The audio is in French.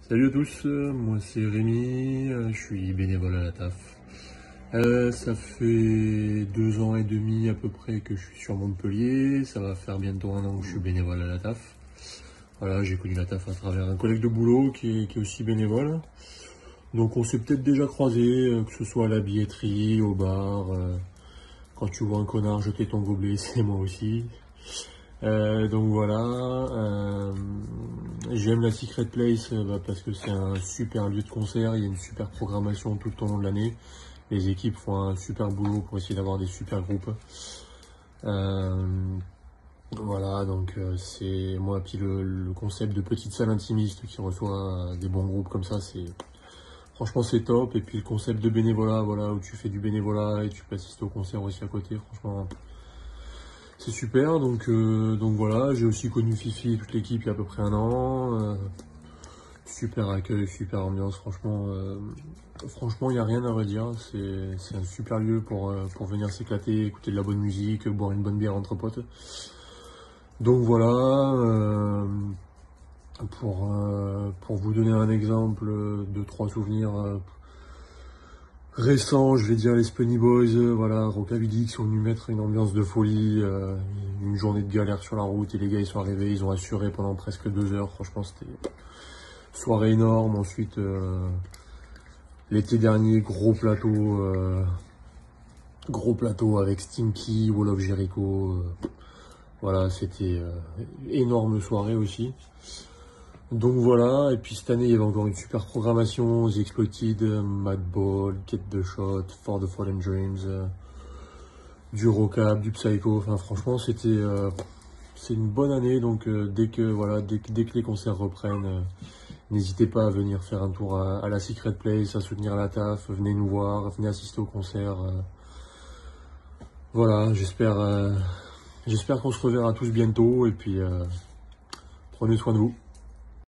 Salut à tous, moi c'est Rémi, je suis bénévole à la TAF. Ça fait 2 ans et demi à peu près que je suis sur Montpellier, ça va faire bientôt 1 an que je suis bénévole à la TAF. Voilà, j'ai connu la TAF à travers un collègue de boulot qui est aussi bénévole. Donc on s'est peut-être déjà croisés, que ce soit à la billetterie, au bar, quand tu vois un connard jeter ton gobelet, c'est moi aussi. Donc voilà, j'aime la Secret Place parce que c'est un super lieu de concert, il y a une super programmation tout au long de l'année. Les équipes font un super boulot pour essayer d'avoir des super groupes. Euh, voilà, donc c'est moi, puis le concept de petite salle intimiste qui reçoit des bons groupes comme ça, franchement c'est top. Et puis le concept de bénévolat, voilà, où tu fais du bénévolat et tu peux assister au concert aussi à côté, franchement. C'est super, donc voilà, j'ai aussi connu Fifi et toute l'équipe il y a à peu près 1 an. Super accueil, super ambiance, franchement il n'y a rien à redire. C'est un super lieu pour venir s'éclater, écouter de la bonne musique, boire une bonne bière entre potes. Donc voilà, pour vous donner un exemple de 3 souvenirs récents, je vais dire les Spunny Boys, voilà, Rockabilly qui sont venus mettre une ambiance de folie, une journée de galère sur la route et les gars ils sont arrivés, ils ont assuré pendant presque 2 heures, franchement c'était une soirée énorme. Ensuite, l'été dernier, gros plateau avec Stinky, Wall of Jericho, voilà, c'était énorme soirée aussi. Donc voilà, et puis cette année il y avait encore une super programmation, The Exploited, Madball, Get the Shot, For the Fallen Dreams, du Rockab, du Psycho, enfin franchement c'est une bonne année. Donc dès que les concerts reprennent, n'hésitez pas à venir faire un tour à la Secret Place, à soutenir la TAF, venez nous voir, venez assister au concert. Voilà, j'espère qu'on se reverra tous bientôt et puis prenez soin de vous.